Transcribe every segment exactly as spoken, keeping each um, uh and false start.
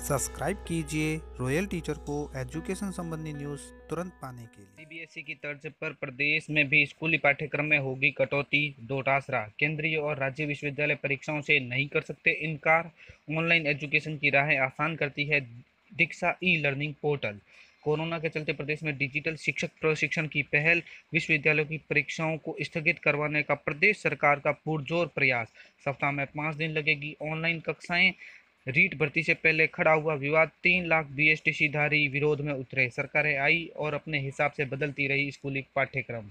Subscribe कीजिए royal teacher को education संबंधी न्यूज़ तुरंत पाने के लिए। सीबीएसई की तर्ज पर प्रदेश में भी स्कूली पाठ्यक्रम में होगी कटौती, डोटासरा। केंद्रीय और राज्य विश्वविद्यालय परीक्षाओं से नहीं कर सकते इनकार। ऑनलाइन एजुकेशन की राहें आसान करती है Diksha e learning portal. Corona के चलते प्रदेश में डिजिटल शिक्षक प्रशिक्षण की पहल। विश्वविद्यालयों की परीक्षाओं को स्थगित करवाने का प्रदेश सरकार का पुरजोर प्रयास। सप्ताह में पाँच दिन लगेगी ऑनलाइन कक्षाएं। रीट भर्ती से पहले खड़ा हुआ विवाद। तीन लाख बीएसटीसी-धारी विरोध में उतरे। सरकारें आई और अपने हिसाब से बदलती रही स्कूली पाठ्यक्रम।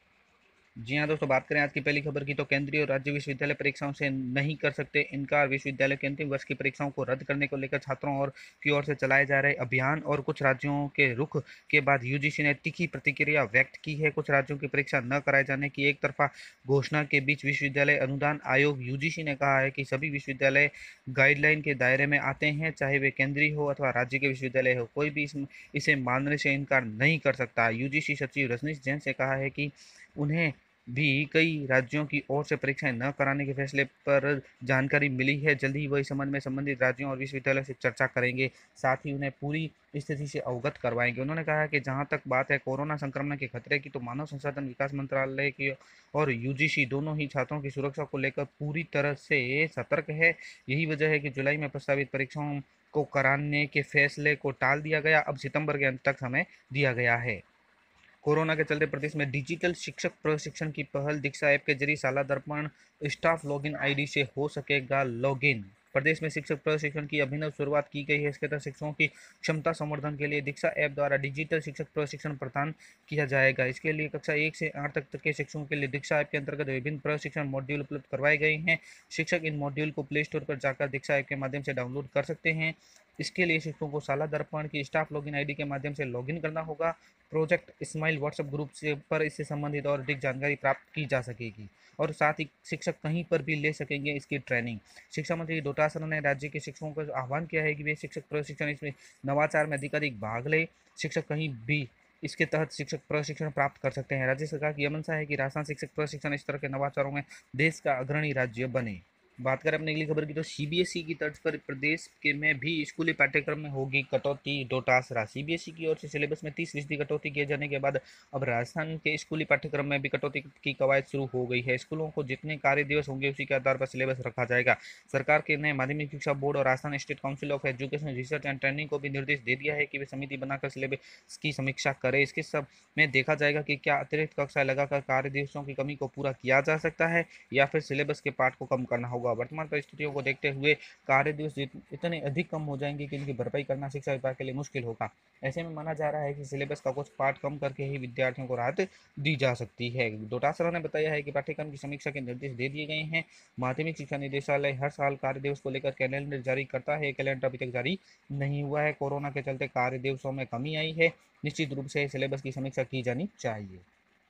जी हाँ दोस्तों, बात करें आज की पहली खबर की तो केंद्रीय और राज्य विश्वविद्यालय परीक्षाओं से नहीं कर सकते इनकार। विश्वविद्यालय के अंतिम वर्ष की परीक्षाओं को रद्द करने को लेकर छात्रों और की ओर से चलाए जा रहे अभियान और कुछ राज्यों के रुख के बाद यूजीसी ने तीखी प्रतिक्रिया व्यक्त की है। कुछ राज्यों की परीक्षा न कराए जाने की एक तरफा घोषणा के बीच विश्वविद्यालय अनुदान आयोग यूजीसी ने कहा है कि सभी विश्वविद्यालय गाइडलाइन के दायरे में आते हैं, चाहे वे केंद्रीय हो अथवा राज्य के विश्वविद्यालय हो। कोई भी इस, इसे मानने से इनकार नहीं कर सकता। यूजीसी सचिव रजनीश जैन से कहा है कि उन्हें भी कई राज्यों की ओर से परीक्षाएं न कराने के फैसले पर जानकारी मिली है। जल्द ही वह इस संबंध में संबंधित राज्यों और विश्वविद्यालयों से चर्चा करेंगे, साथ ही उन्हें पूरी स्थिति से अवगत करवाएंगे। उन्होंने कहा कि जहां तक बात है कोरोना संक्रमण के खतरे की, तो मानव संसाधन विकास मंत्रालय की और यूजीसी दोनों ही छात्रों की सुरक्षा को लेकर पूरी तरह से सतर्क है। यही वजह है कि जुलाई में प्रस्तावित परीक्षाओं को कराने के फैसले को टाल दिया गया। अब सितंबर के अंत तक समय दिया गया है। कोरोना के चलते प्रदेश में डिजिटल शिक्षक प्रशिक्षण की पहल। दीक्षा ऐप के जरिए शाला दर्पण स्टाफ लॉगिन आईडी से हो सकेगा लॉगिन। प्रदेश में शिक्षक प्रशिक्षण की अभिनव शुरुआत की गई है। इसके तहत शिक्षकों की क्षमता संवर्धन के लिए दीक्षा ऐप द्वारा डिजिटल शिक्षक प्रशिक्षण प्रदान किया जाएगा। इसके लिए कक्षा एक से आठ तक के शिक्षकों के लिए दीक्षा ऐप के अंतर्गत विभिन्न प्रशिक्षण मॉड्यूल उपलब्ध करवाए गए हैं। शिक्षक इन मॉड्यूल को प्ले स्टोर पर जाकर दीक्षा ऐप के माध्यम से डाउनलोड कर सकते हैं। इसके लिए शिक्षकों को शाला दर्पण की स्टाफ लॉगिन आईडी के माध्यम से लॉगिन करना होगा। प्रोजेक्ट स्माइल व्हाट्सएप ग्रुप से पर इससे संबंधित और अधिक जानकारी प्राप्त की जा सकेगी और साथ ही शिक्षक कहीं पर भी ले सकेंगे इसकी ट्रेनिंग। शिक्षा मंत्री डोटासरा ने राज्य के शिक्षकों को आह्वान किया है कि वे शिक्षक प्रशिक्षण इसमें नवाचार में अधिकाधिक भाग ले। शिक्षक कहीं भी इसके तहत शिक्षक प्रशिक्षण प्राप्त कर सकते हैं। राज्य सरकार की यह मंशा है कि राजस्थान शिक्षक प्रशिक्षण इस तरह के नवाचारों में देश का अग्रणी राज्य बने। बात करें अपनी अगली खबर की तो सीबीएसई की तर्ज पर प्रदेश के में भी स्कूली पाठ्यक्रम में होगी कटौती, डोटासरा। सीबीएसई की ओर से सिलेबस में तीस फीसदी कटौती किए जाने के बाद अब राजस्थान के स्कूली पाठ्यक्रम में भी कटौती की कवायद शुरू हो गई है। स्कूलों को जितने कार्य दिवस होंगे उसी के आधार पर सिलेबस रखा जाएगा। सरकार के नए माध्यमिक शिक्षा बोर्ड और Rajasthan state council of education research and training को भी निर्देश दे दिया है कि वे समिति बनाकर सिलेबस की समीक्षा करें। इसके सब में देखा जाएगा कि क्या अतिरिक्त कक्षाएं लगाकर कार्य दिवसों की कमी को पूरा किया जा सकता है या फिर सिलेबस के पाठ को कम करना होगा। वर्तमान परिस्थितियों को देखते हुए कार्य दिवस इतने अधिक कम हो जाएंगे कि इनकी भरपाई करना शिक्षा विभाग के लिए मुश्किल होगा। ऐसे में माना जा रहा है कि सिलेबस का कुछ पाठ कम करके ही विद्यार्थियों को राहत दी जा सकती है। डोटासरा ने बताया है कि पाठ्यक्रम की समीक्षा के निर्देश दे दिए गए हैं। माध्यमिक शिक्षा निदेशालय हर साल कार्य दिवस को लेकर कैलेंडर जारी करता है। कैलेंडर अभी तक जारी नहीं हुआ है। कोरोना के चलते कार्य दिवसों में कमी आई है। निश्चित रूप से सिलेबस की समीक्षा की जानी चाहिए।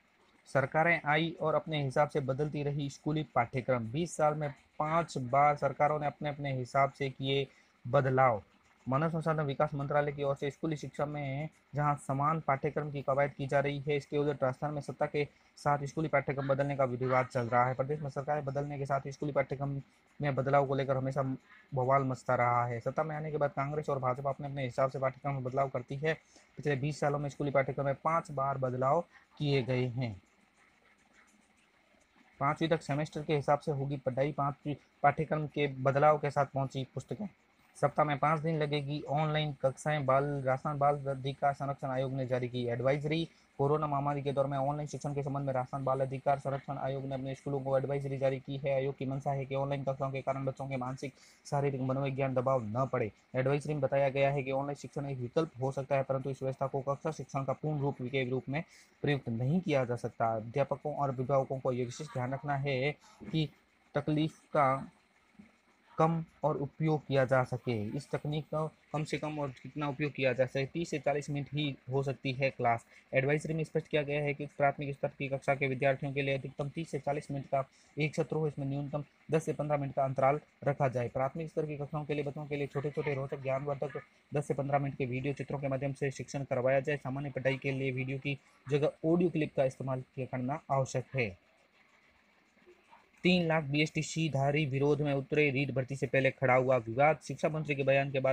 सरकारें आई और अपने हिसाब से बदलती रही स्कूली पाठ्यक्रम। बीस साल में पांच बार सरकारों ने अपने अपने हिसाब से किए बदलाव। मानव संसाधन विकास मंत्रालय की ओर से स्कूली शिक्षा में जहां समान पाठ्यक्रम की कवायद की जा रही है, इसके उधर राजस्थान में सत्ता के साथ स्कूली पाठ्यक्रम बदलने का विवाद चल रहा है। प्रदेश में सरकारें बदलने के साथ स्कूली पाठ्यक्रम में बदलाव को लेकर हमेशा बवाल मचता रहा है। सत्ता में आने के बाद कांग्रेस और भाजपा अपने अपने हिसाब से पाठ्यक्रम में बदलाव करती है। पिछले बीस सालों में स्कूली पाठ्यक्रम में पांच बार बदलाव किए गए हैं। पांचवीं तक सेमेस्टर के हिसाब से होगी पढ़ाई। पांचवीं पाठ्यक्रम के बदलाव के साथ पहुंची पुस्तकें। सप्ताह में पाँच दिन लगेगी ऑनलाइन कक्षाएं। बाल राजस्थान बाल अधिकार संरक्षण आयोग ने जारी की एडवाइजरी। कोरोना महामारी के दौर में ऑनलाइन शिक्षण के संबंध में राजस्थान बाल अधिकार संरक्षण आयोग ने अपने स्कूलों को एडवाइजरी जारी की है। आयोग की मंशा है कि ऑनलाइन कक्षाओं के कारण बच्चों के मानसिक, शारीरिक, मनोविज्ञान दबाव न पड़े। एडवाइजरी में बताया गया है कि ऑनलाइन शिक्षण एक विकल्प हो सकता है, परंतु इस व्यवस्था को कक्षा शिक्षण का पूर्ण रूप के रूप में प्रयुक्त नहीं किया जा सकता। अध्यापकों और अभिभावकों को यह विशेष ध्यान रखना है कि तकलीफ का कम और उपयोग किया जा सके। इस तकनीक का कम से कम और कितना उपयोग किया जा सके। तीस से चालीस मिनट ही हो सकती है क्लास। एडवाइजरी में स्पष्ट किया गया है कि प्राथमिक स्तर की कक्षा के विद्यार्थियों के लिए अधिकतम तीस से चालीस मिनट का एक सत्र हो। इसमें न्यूनतम दस से पंद्रह मिनट का अंतराल रखा जाए। प्राथमिक स्तर की कक्षाओं के लिए बच्चों के लिए छोटे छोटे रोचक ज्ञानवर्धक दस से पंद्रह मिनट के वीडियो चित्रों के माध्यम से शिक्षण करवाया जाए। सामान्य पढ़ाई के लिए वीडियो की जगह ऑडियो क्लिप का इस्तेमाल करना आवश्यक है। तीन लाख बीएसटीसी-धारी विरोध में उतरे। रीट भर्ती से पहले खड़ा हुआ विवाद। शिक्षा मंत्री के बयान के बाद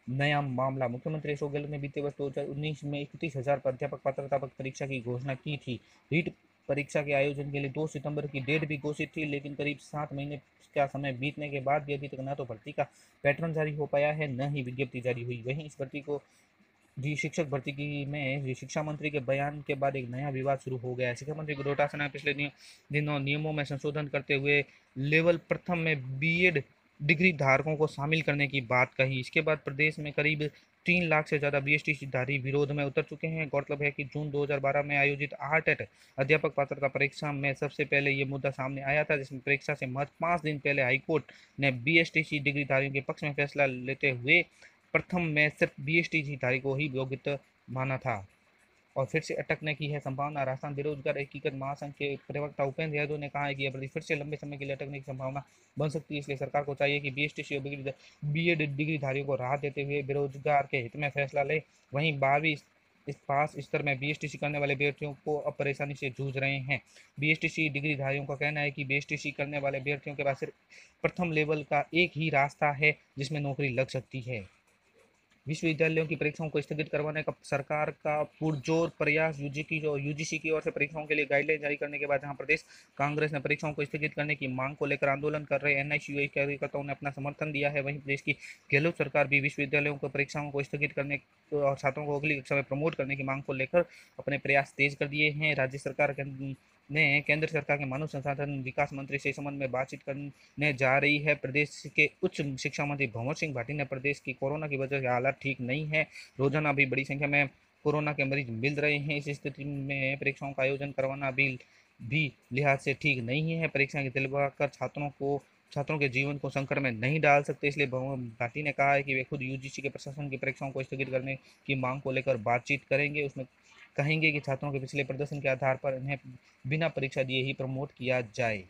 नया मामला। मुख्यमंत्री अशोक गहलोत ने बीते वर्ष दो हज़ार उन्नीस में इकतीस हजार प्राध्यापक पात्रता परीक्षा की घोषणा की थी। रीट परीक्षा के आयोजन के लिए दो सितंबर की डेट भी घोषित थी, लेकिन करीब सात महीने का समय बीतने के बाद भी अभी तक न तो भर्ती का पैटर्न जारी हो पाया है, न ही विज्ञप्ति जारी हुई। वहीं इस भर्ती को जी शिक्षक भर्ती की में जी शिक्षा मंत्री के बयान के बाद एक नया विवाद शुरू हो गया है। शिक्षा मंत्री गुरु डोटासरा ने पिछले दिनों नियमों में संशोधन करते हुए लेवल प्रथम में बीएड डिग्री धारकों को शामिल करने की बात कही। इसके बाद प्रदेश में करीब तीन लाख से ज्यादा बीएसटीसी-धारी विरोध में उतर चुके हैं। गौरतलब है कि जून दो हज़ार बारह में आयोजित आरटेट अध्यापक पात्रता परीक्षा में सबसे पहले ये मुद्दा सामने आया था, जिसमें परीक्षा से महज पाँच दिन पहले हाईकोर्ट ने बीएसटीसी डिग्रीधारियों के पक्ष में फैसला लेते हुए प्रथम में सिर्फ बीएसटीसी-धारी को ही योग्य माना था। और फिर से अटकने की है संभावना। राजस्थान बेरोजगार एकीकृत महासंघ के प्रवक्ता उपेंद्र यादव ने कहा है कि यह फिर से लंबे समय के लिए अटकने की संभावना बन सकती है, इसलिए सरकार को चाहिए कि बीएसटीसी और बीएड डिग्रीधारियों को राहत देते हुए बेरोजगार के हित में फैसला ले। वहीं बारहवीं इस पास स्तर में बीएसटीसी करने वाले अभ्यर्थियों को अब परेशानी से जूझ रहे हैं। बीएसटीसी डिग्रीधारियों का कहना है कि बीएसटीसी करने वाले अभ्यर्थियों के पास सिर्फ प्रथम लेवल का एक ही रास्ता है जिसमें नौकरी लग सकती है। विश्वविद्यालयों की परीक्षाओं को स्थगित करवाने का सरकार का पुरजोर प्रयास। यूजी की जो यूजीसी की ओर से परीक्षाओं के लिए गाइडलाइन जारी करने के बाद जहां प्रदेश कांग्रेस ने परीक्षाओं को स्थगित करने की मांग को लेकर आंदोलन कर रहे एनआईसीयूआई कार्यकर्ताओं ने अपना समर्थन दिया है, वहीं प्रदेश की गहलोत सरकार भी विश्वविद्यालयों को परीक्षाओं को स्थगित करने और छात्रों को अगली कक्षा में प्रमोट करने की मांग को लेकर अपने प्रयास तेज कर दिए हैं। राज्य सरकार ने केंद्र सरकार के मानव संसाधन विकास मंत्री से इस संबंध में बातचीत करने जा रही है। प्रदेश के उच्च शिक्षा मंत्री भंवर सिंह भाटी ने प्रदेश की कोरोना की वजह से हालात ठीक नहीं है, रोजाना अभी बड़ी संख्या में कोरोना के मरीज मिल रहे हैं, इस स्थिति में परीक्षाओं का आयोजन करवाना भी भी लिहाज से ठीक नहीं है। परीक्षा की दिलवाकर छात्रों को छात्रों के जीवन को संकट में नहीं डाल सकते, इसलिए भंवर भाटी ने कहा है कि वे खुद यूजीसी के प्रशासन की परीक्षाओं को स्थगित करने की मांग को लेकर बातचीत करेंगे। उसमें कहेंगे कि छात्रों के पिछले प्रदर्शन के आधार पर इन्हें बिना परीक्षा दिए ही प्रमोट किया जाए।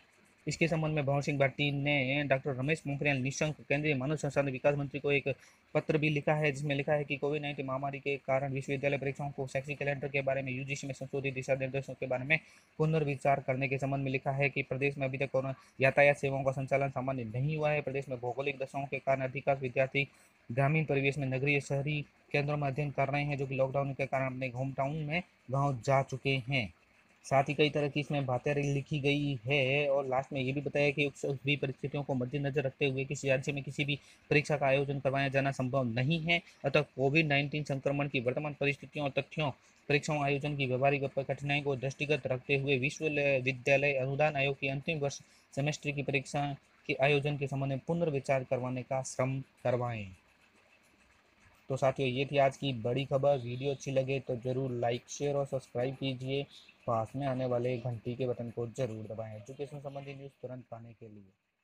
इसके संबंध में भंवर सिंह भाटी ने डॉक्टर रमेश पोखरियाल निशंक केंद्रीय मानव संसाधन विकास मंत्री को एक पत्र भी लिखा है, जिसमें लिखा है कि कोविड नाइन्टीन महामारी के कारण विश्वविद्यालय परीक्षाओं को शैक्षिक कैलेंडर के बारे में यूजीसी में संशोधित दिशा निर्देशों के बारे में पुनर्विचार करने के संबंध में लिखा है कि प्रदेश में अभी तक कोरोना यातायात सेवाओं का संचालन सामान्य नहीं हुआ है। प्रदेश में भौगोलिक दशाओं के कारण अधिकांश विद्यार्थी ग्रामीण परिवेश में नगरीय शहरी केंद्रों में अध्ययन कर रहे हैं, जो कि लॉकडाउन के कारण अपने होम टाउन में गाँव जा चुके हैं। साथ ही कई तरह की इसमें बातें लिखी गई है और लास्ट में ये भी बताया कि सभी परिस्थितियों को मद्देनजर रखते हुए किसी राज्य में किसी भी परीक्षा का आयोजन करवाया जाना संभव नहीं है। अतः कोविड नाइन्टीन संक्रमण की वर्तमान परिस्थितियों और तथ्यों परीक्षाओं आयोजन की व्यवहारिक कठिनाई को दृष्टिगत रखते हुए विश्वविद्यालय अनुदान आयोग की अंतिम वर्ष सेमेस्टर की परीक्षा के आयोजन के संबंध में पुनर्विचार करवाने का श्रम करवाएं। तो साथियों, ये थी आज की बड़ी खबर। वीडियो अच्छी लगे तो ज़रूर लाइक शेयर और सब्सक्राइब कीजिए। पास में आने वाले घंटी के बटन को ज़रूर दबाएं एजुकेशन संबंधी न्यूज़ तुरंत पाने के लिए।